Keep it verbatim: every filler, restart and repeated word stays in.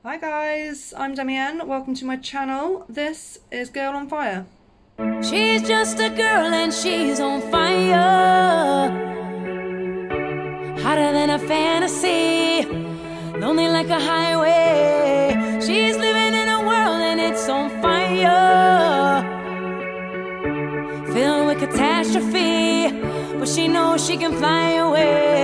Hi guys, I'm Demienne. Welcome to my channel. This is Girl on Fire. She's just a girl and she's on fire, hotter than a fantasy, lonely like a highway. She's living in a world and it's on fire, filled with catastrophe, but she knows she can fly away.